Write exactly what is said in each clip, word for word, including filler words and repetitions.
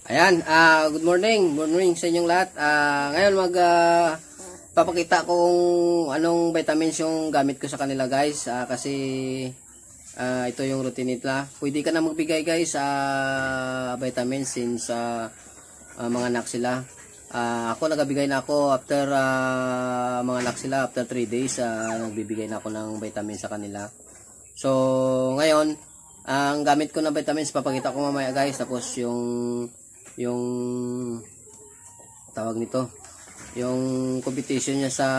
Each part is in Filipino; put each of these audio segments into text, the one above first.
Ayan, uh, good morning. Good morning sa inyong lahat. Uh, ngayon mag uh, papakita kung anong vitamins yung gamit ko sa kanila guys. Uh, kasi uh, ito yung routine nila. Pwede ka na magbigay guys sa uh, vitamins since uh, uh, mga anak sila. Uh, ako nagabigay na ako after uh, mga anak sila. After three days, uh, nagbibigay na ako ng vitamins sa kanila. So, ngayon, ang gamit ko na vitamins, papakita ko mamaya guys. Tapos yung yung tawag nito, yung competition niya sa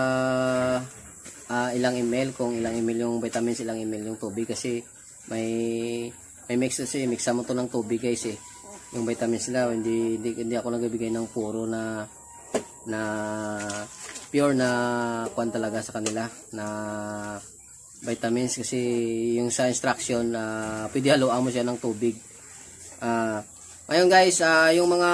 uh, ilang ml, kung ilang ml yung vitamins, ilang ml yung tubig. Kasi may may mix kasi, mixa mo to ng tubig guys eh. Yung vitamins nila, hindi, hindi, hindi ako nagbibigay ng puro na na pure na kwan talaga sa kanila na vitamins. Kasi yung sa instruction, uh, pwede haluan mo siya ng tubig. Ah uh, Ngayon guys, uh, yung mga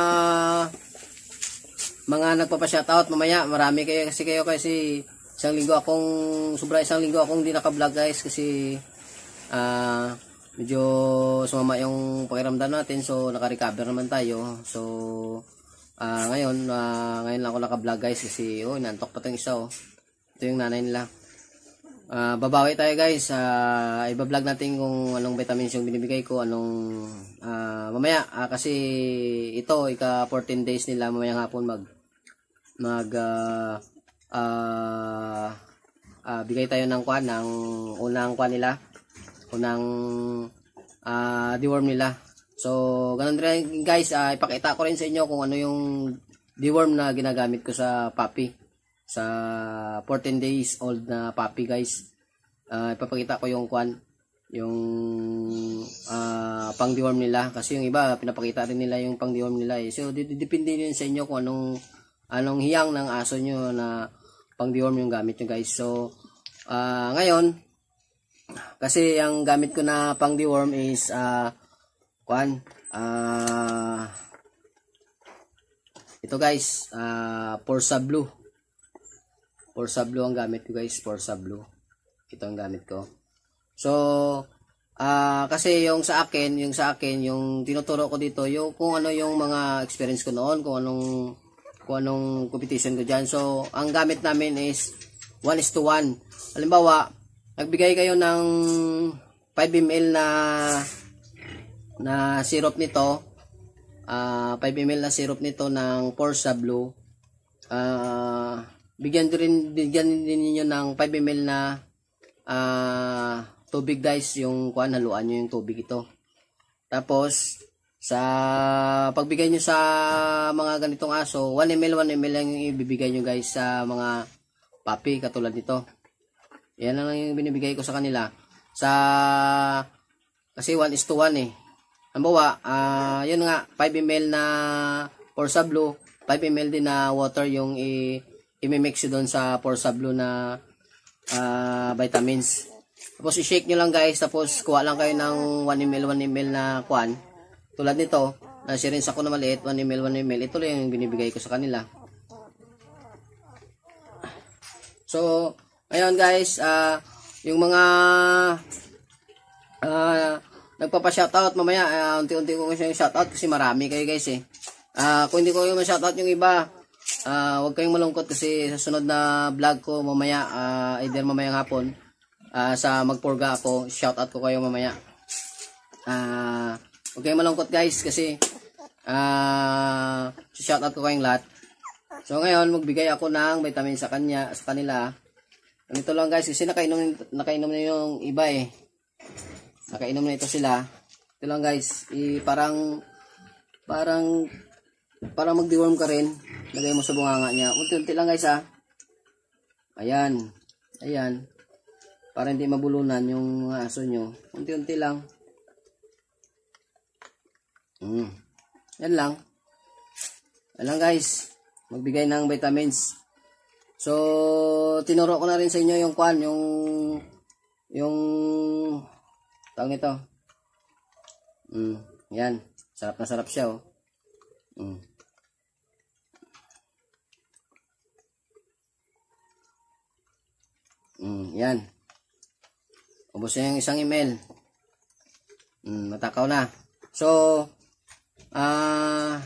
mga nagpapa-shoutout mamaya, marami kayo kasi kayo kasi isang linggo akong sobra isang linggo akong hindi naka-vlog guys kasi uh, medyo sumama yung pakiramdam natin, so naka-recover naman tayo. So uh, ngayon, uh, ngayon lang ako naka-vlog guys kasi oh, nantok pa tong isa oh. Ito yung nanay nila. Uh, babawi tayo guys, uh, iba-vlog natin kung anong vitamins yung binibigay ko, anong uh, mamaya, uh, kasi ito, ika fourteen days nila, mamayang hapon mag mag uh, uh, uh, bigay tayo ng kwan, ng unang kwan nila, unang uh, deworm nila. So, ganun rin guys, uh, ipakita ko rin sa inyo kung ano yung deworm na ginagamit ko sa puppy. Sa fourteen days old na puppy guys, uh, ipapakita ko yung kwan, yung uh, pang deworm nila, kasi yung iba pinapakita rin nila yung pang deworm nila eh. So depende din sa inyo kung anong anong hiyang ng aso nyo na pang deworm yung gamit nyo guys. So uh, ngayon, kasi ang gamit ko na pang deworm is uh, kwan, uh, ito guys, uh, Forza Blue. Forza Blue ang gamit ko guys, Forza Blue. Ito ang gamit ko. So, uh, kasi yung sa akin, yung sa akin, yung tinuturo ko dito, yung kung ano yung mga experience ko noon, kung anong kung anong competition ko diyan. So, ang gamit namin is one is to one. Halimbawa, nagbigay kayo ng five milliliters na na syrup nito, uh, five milliliters na syrup nito ng Forza Blue. Ah, uh, Bigyan din, bigyan din niyo ng five milliliters na uh, tubig guys, yung kuan, haluan niyo yung tubig ito. Tapos sa pagbigay niyo sa mga ganitong aso, one milliliter, one milliliter lang yung ibibigay niyo guys sa mga puppy katulad nito. Yan lang yung binibigay ko sa kanila. Sa kasi one is to one eh. Halimbawa, uh, yun nga, five milliliters na Forza Blue, five milliliters din na water yung i i-mix doon sa Forza Blue na uh, vitamins. Tapos i-shake nyo lang guys, tapos kuha lang kayo ng one milliliter, one milliliter na kuan. Tulad nito, na syringe ako na maliit, one milliliter, one milliliter. Ito lang yung binibigay ko sa kanila. So, ngayon guys, uh, yung mga uh, nagpapa-shoutout mamaya, uh, unti-unti ko kasi yung shoutout kasi marami kayo guys eh. Uh, kung hindi ko yung shoutout yung iba, Uh, huwag kayong malungkot kasi sa sunod na vlog ko mamaya, uh, either mamayang hapon, uh, sa magpurga ako, shoutout ko kayo mamaya. Uh, huwag kayong malungkot guys kasi uh, shoutout ko kayong lahat. So ngayon, magbigay ako ng vitamin sa kanya, sa kanila. Ganito lang guys, kasi nakainom, nakainom na yung iba eh. Nakainom na ito sila. Ito lang guys, eh, parang parang para mag-deworm ka rin, lagay mo sa bunganga niya. Unti-unti lang guys ha. Ayan. Ayan. Para hindi mabulunan yung mga aso nyo. Unti-unti lang. Mm. Yan lang. Yan lang guys. Magbigay ng vitamins. So, tinuro ko na rin sa inyo yung kwan, yung yung tawag nito. Mm. Yan. Sarap na sarap siya oh. Mm. Mm, yan. Ubos na yung isang email. Mm, matakaw na. So, ah, uh,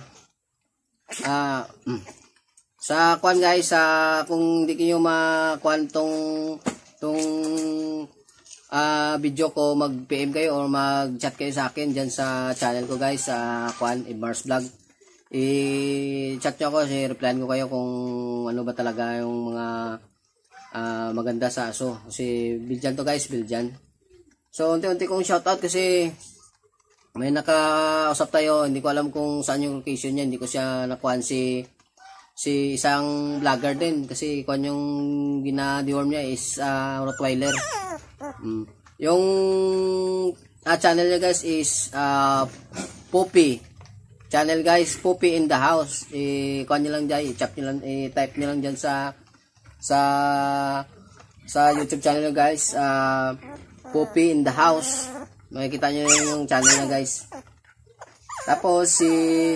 Ah, uh, sa kwan guys, sa uh, kung hindi niyo makuan tong tong uh, video ko, mag-P M kayo or mag-chat kayo sa akin diyan sa channel ko guys, sa uh, kwan Mars Vlog. I-chat nyo ako, si replyan ko kayo kung ano ba talaga yung mga uh, maganda sa aso. Kasi Biljan to guys, Biljan. So unti-unti kong shoutout kasi may nakausap tayo, hindi ko alam kung saan yung location niya, hindi ko siya nakuhan si si isang vlogger din kasi kung yung gina-deworm niya is uh, Rottweiler. Mm. Yung uh, channel niya guys is uh, Poppy channel guys, Poppy in the house. I-kuha nyo lang dyan, i-chop nyo lang, i-type nyo lang dyan sa sa sa YouTube channel nyo guys, uh, Poppy in the house. Makikita nyo yung channel na guys. Tapos si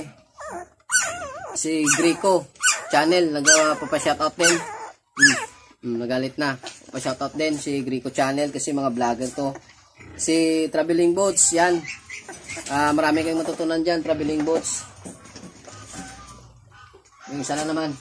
si Greco channel, nagpa-shoutout din. Hmm, hmm, nagalit na. Pa-shoutout din si Greco channel kasi mga vlogger to. Si Traveling Boats, yan. Uh, marami kayong matutunan dyan, Traveling Boats. Yung isa na naman.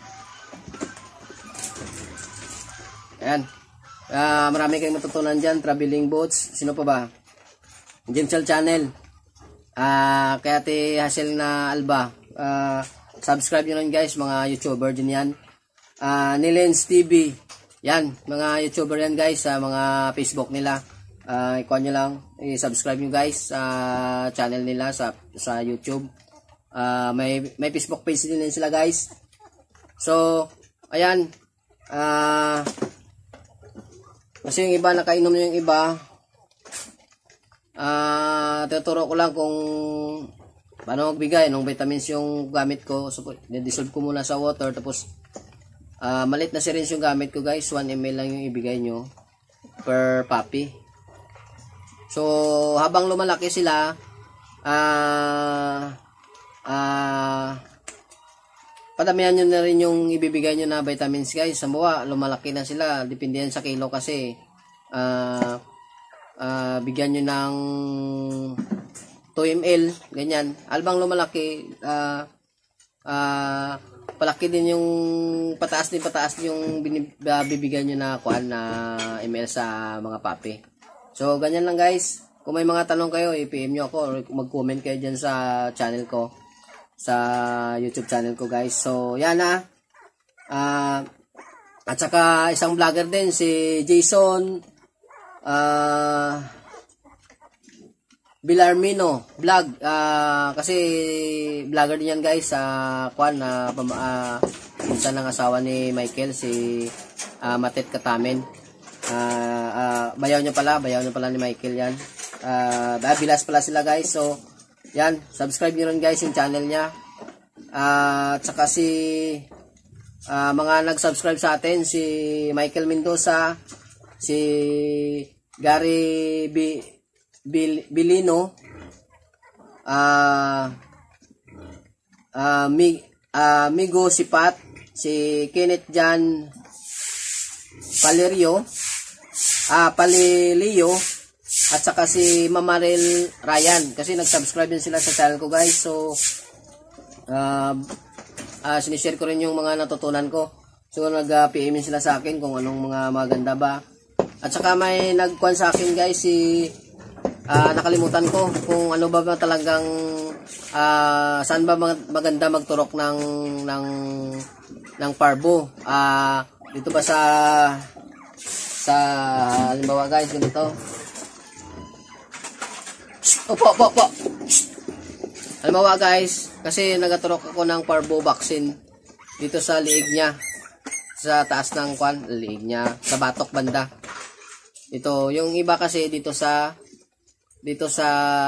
Ayan. Uh, marami kayong matutunan dyan, Traveling Boats. Sino pa ba? Jimsel channel. Uh, kaya ti Hassel na Alba. Uh, subscribe nyo lang guys, mga YouTuber din yan. Uh, Nilens T V. Yan, mga YouTuber yan guys, sa uh, mga Facebook nila. Uh, ikuha nyo lang, i-subscribe nyo guys sa uh, channel nila sa sa YouTube. Uh, may may Facebook page din sila guys. So, ayan. Uh, kasi yung iba, nakainom na yung iba. Uh, tuturo ko lang kung paano magbigay ng vitamins yung gamit ko. So, dissolve ko muna sa water. Tapos, uh, malit na syringe yung gamit ko guys. one milliliter lang yung ibigay nyo per puppy. So, habang lumalaki sila, ah, uh, uh, padamihan nyo na rin yung ibibigay nyo na vitamins guys. Sa buwa, lumalaki na sila. Depende yan sa kilo kasi. Ah, uh, uh, bigyan nyo ng two milliliter, ganyan. Albang lumalaki, ah, uh, uh, palaki din yung pataas din pataas yung bibigyan nyo na kuan na ml sa mga puppy. So, ganyan lang guys. Kung may mga tanong kayo, i-P M nyo ako or mag-comment kayo dyan sa channel ko. Sa YouTube channel ko guys. So, yan na. Uh, at saka isang vlogger din, si Jason uh, Bilarmino vlog. Uh, kasi vlogger din yan guys. Sa uh, kwan na uh, uh, minsan ng asawa ni Michael, si uh, Matet Katamen. Uh, uh, bayaw nyo pala, bayaw nyo pala ni Michael yan. Uh, bilas pala sila guys. So, yan, subscribe nyo rin guys yung channel niya. Uh, at saka si uh, mga nag-subscribe sa atin, si Michael Mendoza, si Gary B Bil Bilino, uh, uh, Mi uh, Migo Sipat, si Kenneth Jan Valerio, ah, Palilio, at saka si Mamarel Ryan. Kasi nag-subscribe din sila sa channel ko guys. So, uh, uh, sinishare ko rin yung mga natutunan ko. So, nag-P M sila sa akin kung anong mga maganda ba. At saka may nagkuhan sa akin guys, si uh, nakalimutan ko kung ano ba ba talagang uh, saan ba maganda magturok ng ng ng parbo. Ah, uh, dito ba sa sa halimbawa guys, ganito. Opo, opo, opo. Halimbawa guys, kasi nagaturok ako ng parvo vaccine dito sa liig niya. Sa taas ng kwan, liig niya. Sa batok banda. Ito, yung iba kasi dito sa dito sa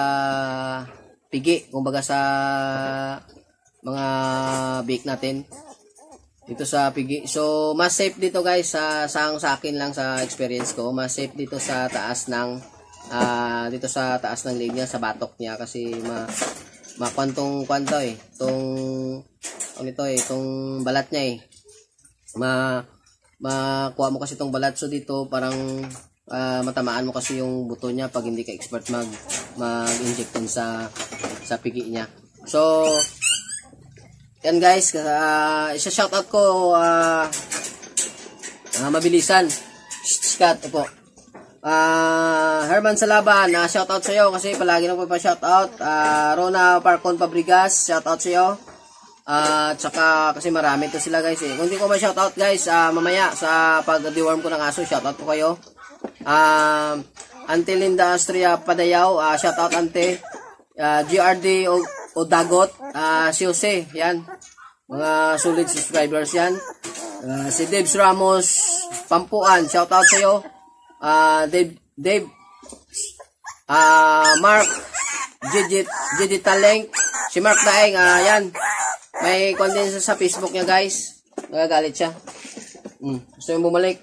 pigi, kumbaga sa mga bake natin. Dito sa pigi. So, mas safe dito guys, sa, sa, sa akin lang sa experience ko, mas safe dito sa taas ng, uh, dito sa taas ng leg niya, sa batok niya, kasi ma, makwantong kwanto eh. Itong, ano ito eh, itong balat niya eh. Ma, makuha mo kasi itong balat. So, dito parang, uh, matamaan mo kasi yung buto niya pag hindi ka expert mag, mag-inject dun sa, sa pigi niya. So, yan guys, uh, isa shoutout ko uh, uh, mabilisan. Scott po. Uh, Herman Salaban, uh, shoutout sa iyo kasi palagi nang pa-shoutout. Uh, Rona Parcon Pabrigas, shoutout sa iyo. Uh, at saka kasi marami to sila guys eh. Kung hindi ko ma-shoutout guys, uh, mamaya sa pag-deworm ko ng aso, shoutout po kayo. Uh, Ante Linda Astria Padayaw, uh, shoutout Ante. Uh, G R D o, o Dagot, uh, si Jose, yan. Mga solid subscribers yan. Uh, si Debs Ramos Pampuan, shoutout sa iyo. Uh, Dave, Dave, uh, Mark, Gigit, Digital Link, si Mark Daeng, uh, yan. May content sa Facebook niya guys. Nagagalit siya. Hmm. Gusto yung bumalik.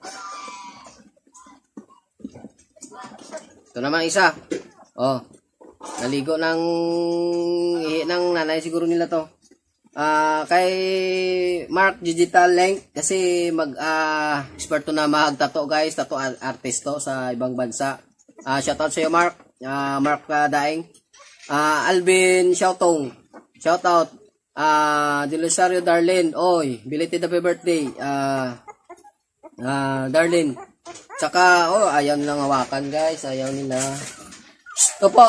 Ito naman isa. Oh. Naligo ng ihi ng nanay siguro nila to. Uh, kay Mark Digital Link kasi mag uh, eksperto na magtato guys, tato artist to sa ibang bansa. Uh, shoutout sa iyo Mark, uh, Mark uh, Daeng. Uh, Alvin Shoutong, shoutout. Uh, Dilosario Darlene, oy, belated happy birthday. Uh, uh, Darlene. Tsaka oh, ayaw nilang hawakan guys, ayaw nila. Ito po.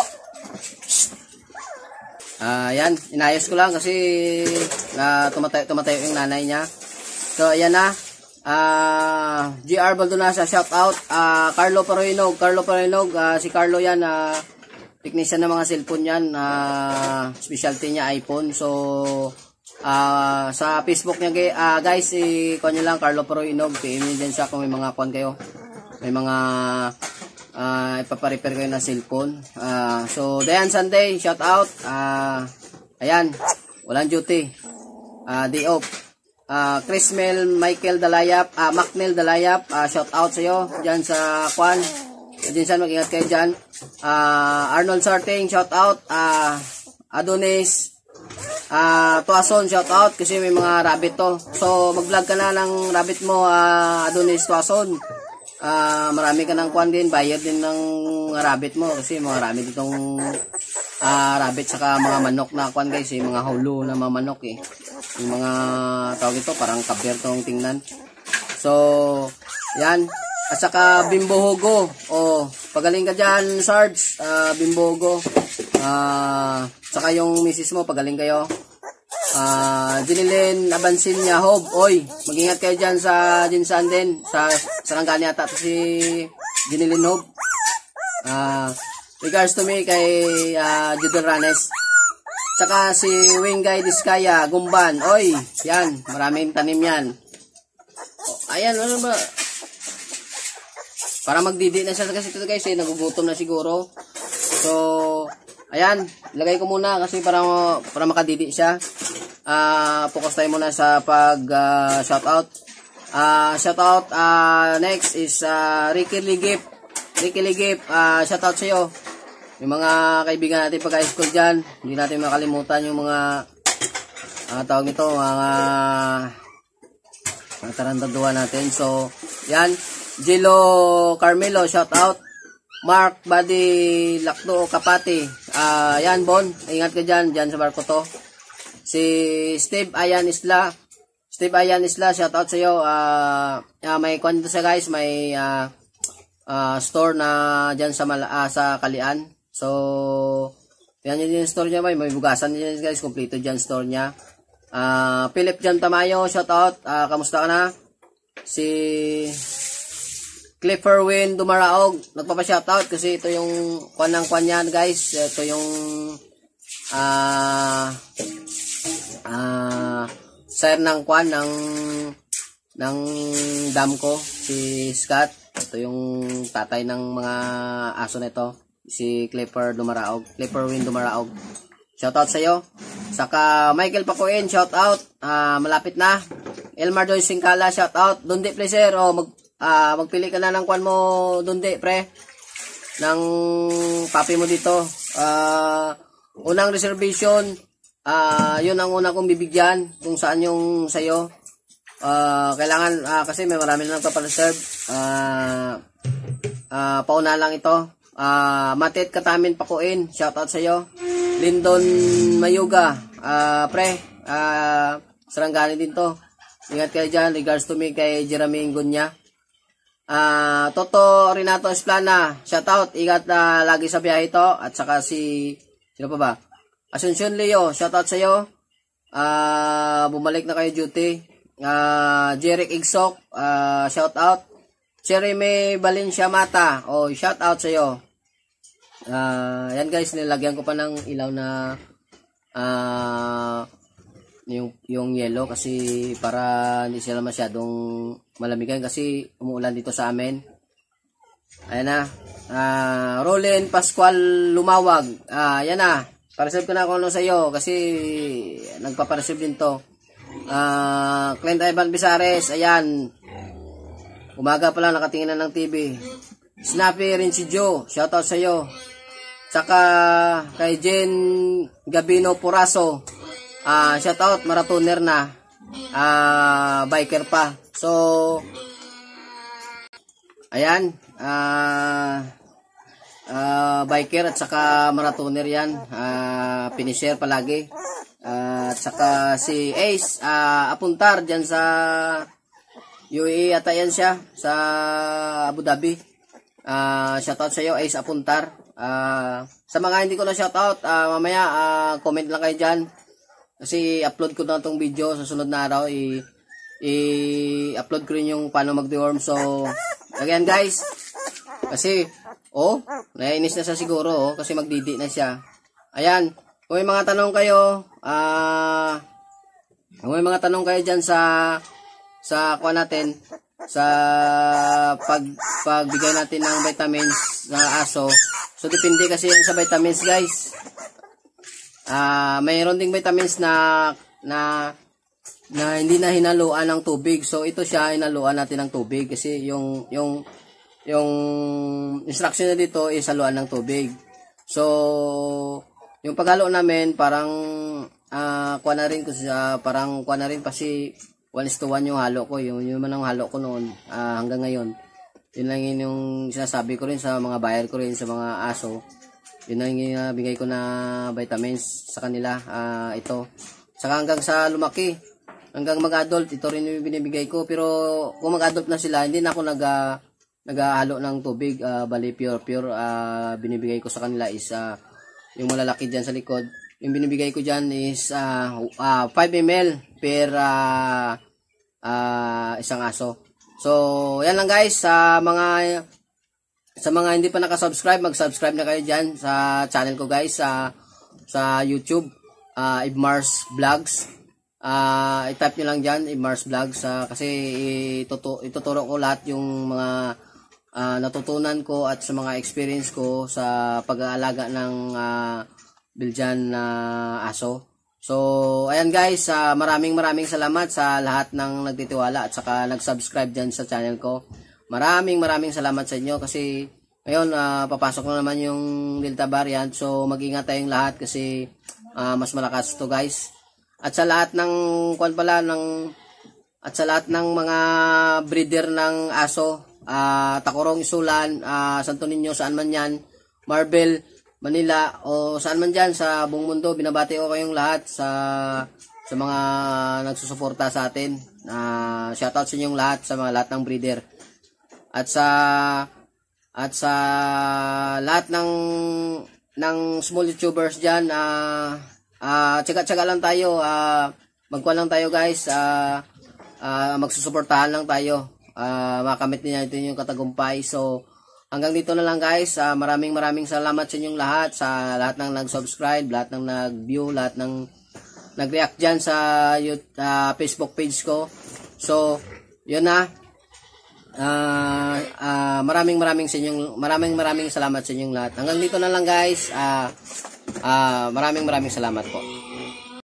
Ah, uh, yan, inayos ko lang kasi na uh, tumatayo tumatayo yung nanay niya. So ayan na. Ah, uh, G R Baldonasa, shout out. Ah, uh, Carlo Paroinog, Carlo Paroinog, uh, si Carlo yan, uh, technician ng mga cellphone yan, uh, specialty niya iPhone. So uh, sa Facebook niya uh, guys, si eh, niyo lang Carlo Paroinog, P M niyo din siya kung may mga kuan kayo. May mga Uh, ipaparepair kayo na cellphone. Uh, so, Dayan Sunday, shout out. Uh, ayan, walang duty. Uh, day off. Uh, Chris Mel, Michael Dalayap, uh, Macnel Dalayap, uh, shout out sa iyo dyan sa Kwan. Dyan mag-ingat kayo dyan. Uh, Arnold Sarting, shout out. Uh, Adonis, uh, Tuason, shout out kasi may mga rabbit to. So, mag-vlog ka na ng rabbit mo, uh, Adonis Tuason. Uh, marami ka ng kwan din, bayad din ng rabbit mo kasi marami ditong uh, rabbit saka mga manok na kwan guys, eh, mga hulo na mga manok eh. Yung mga tawag ito, parang kaber tong tingnan. So, yan. At saka Bimbo Hugo. Oh, pagaling ka dyan, Sarge. Uh, Bimbo Hugo. Uh, saka yung misis mo, pagaling kayo. Ah, uh, Jinilin Abansin niya, Hob. Oy, mag-ingat kayo dyan sa Jinsan din. Sa Sarangani ata to si Jinilin Hob. Ah, uh, regards to me kay uh, Judel Ranes. Tsaka si Wingay Diskaya, Gumban. Oy, yan, maraming tanim yan. Oh, ayan, ano ba? Para magdidi na siya kasi ito guys, eh, nagugutom na siguro. So, ayan, lagay ko muna kasi para para makadidi siya. Ah, uh, focus tayo muna sa pag uh, shout out. Ah, uh, shout out uh, next is uh, Ricky Ligip. Ricky Ligip, uh, shout out sa iyo. Yung mga kaibigan natin pag high school diyan, hindi natin makalimutan yung mga uh, tawag nito, mga mga tarantaduhan natin. So, yan, Jilo Carmelo, shout out. Mark Buddy Lakdo Kapati. Ah, uh, yan Bon, ingat ka diyan, diyan sa barko to. Si Steve Ayan Isla. Steve Ayan Isla, shout out sa iyo. Uh, uh, may kwento sa guys, may uh, uh, store na diyan sa Mala, uh, sa Kalian. So, yan yun yung store niya, may, may bugasan niya guys, kompleto diyan store niya. Uh, Philip Jan Tamayo, shout out. Uh, kamusta ka na? Si Clifford Win Dumaraog, nagpapa-shoutout kasi ito yung kwan ng kwan yan guys. Ito yung ah uh, ah uh, sir ng kwan ng ng dam ko, si Scott. Ito yung tatay ng mga aso nito, si Clifford Dumaraog, Clifford Win Dumaraog. Shoutout sa iyo. Saka Michael Pakuin, shoutout. Uh, malapit na. Elmar Doy Singkala, shoutout. Dundi pleasure, oh, mag Ah, uh, magpili ka na ng kwan mo, Dundi, pre. Ng papi mo dito. Ah, uh, unang reservation, ah, uh, yun ang una kong bibigyan kung saan yung sayo. Ah, uh, kailangan uh, kasi may marami na nagpa-reserve. Ah, uh, uh, pauna lang ito. Ah, uh, Matit Katamin Pakuin, shout out sa iyo. Lindon Mayuga, ah, uh, pre, Ah, Sarangani din to. Ingat kayo dyan. Regards to me kay Jeremy Ingunya. Ah, Toto Renato Esplana. Shout out. Ingat na lagi sa biyahe ito. At saka si, sino pa ba? Asuncion Leo. Shout out sa iyo. Ah, bumalik na kayo duty. Ah, Jeric Igsok. Ah, shout out. Jeremy Valencia Mata. Oh, shout out sa iyo. Ah, yan guys, nilagyan ko pa ng ilaw na ah yung yung yellow kasi para hindi sila masyadong malamigan kasi umuulan dito sa amin. Ayan na. Ah, Roland Pascual Lumawag. Ah, yan na. Para-receive ko na ako ano sa iyo kasi nagpapa-receive din to. Ah, Clint Ivan Bisares, ayan. Umaga pa lang nakatingin na ng T V. Snappy rin si Joe. Shoutout sa iyo. Saka kay Jen Gabino Puraso. Ah, shoutout, maratoner na. Ah, biker pa. So ayan, ah uh, biker at saka maratoner yan. Ah, pinishare palagi. Ah, at saka si Ace ah, Apuntar diyan sa U A E ata yan siya sa Abu Dhabi. Ah, shoutout sa iyo Ace Apuntar. Ah, sa mga hindi ko na shoutout, ah, mamaya ah, comment lang kayo diyan. Kasi upload ko na itong video sa sunod na araw, i i-upload ko rin yung paano mag-deworm. So, again guys, kasi, oh, naiinis na siya siguro, oh, kasi magdidi na siya. Ayan, kung may mga tanong kayo, ah, kung may mga tanong kayo dyan sa, sa kuha natin, sa pag, pagbigay natin ng vitamins na aso, so depende kasi yun sa vitamins guys. Ah, uh, mayroon ding vitamins na na na hindi na hinaluan ng tubig. So ito siya hinaluan natin ng tubig kasi yung yung yung instruction na dito is haluan ng tubig. So yung paghalo namin parang ah uh, kuha na rin kasi uh, parang kuha na rin kasi one is to one yung halo ko. Yung yung man ang halo ko noon uh, hanggang ngayon. Yun lang yun yung sinasabi ko rin sa mga buyer ko rin sa mga aso. Yun ang uh, bigay ko na vitamins sa kanila, uh, ito. Saka hanggang sa lumaki, hanggang mag-adult, ito rin yung binibigay ko. Pero kung mag-adult na sila, hindi na ako nag, uh, nag-ahalo ng tubig, uh, bali pure, pure, uh, binibigay ko sa kanila is, uh, yung malalaki dyan sa likod. Yung binibigay ko dyan is uh, uh, five milliliters per uh, uh, isang aso. So, yan lang guys, sa uh, mga... Sa mga hindi pa nakasubscribe, mag-subscribe na kayo dyan sa channel ko guys, sa sa YouTube, uh, Ibmars Vlogs. Uh, i-type nyo lang dyan, Ibmars Vlogs, uh, kasi itutu ituturo ko lahat yung mga uh, natutunan ko at sa mga experience ko sa pag-aalaga ng uh, Belgian na uh, aso. So, ayan guys, uh, maraming maraming salamat sa lahat ng nagtitiwala at saka nag-subscribe dyan sa channel ko. Maraming maraming salamat sa inyo kasi ngayon uh, papasok na naman yung Delta variant, so mag-ingat tayong lahat kasi uh, mas malakas to guys. At sa lahat ng kwan pala ng at sa lahat ng mga breeder ng aso, uh, Tacorong, Isulan, uh, Santo Niño, saan man yan, Marbel, Manila o saan man dyan sa buong mundo, binabati ko kayong lahat sa sa mga nagsusuporta sa atin. Uh, shoutout sa inyong lahat, sa mga lahat ng breeder. At sa at sa lahat ng ng small YouTubers diyan, ah uh, uh, tiyaga-tiyaga lang tayo, uh, magkuha lang tayo guys, uh, uh, magsusuportahan lang tayo. Uh, makamit din natin yung katagumpay. So hanggang dito na lang guys. Uh, maraming maraming salamat sa inyong lahat, sa lahat ng nag-subscribe, lahat ng nag-view, lahat ng nag-react diyan sa uh, Facebook page ko. So yun na. Uh, uh, maraming maraming sa inyong maraming maraming salamat sa inyong lahat. Hanggang dito na lang guys. Uh, uh, maraming maraming salamat po.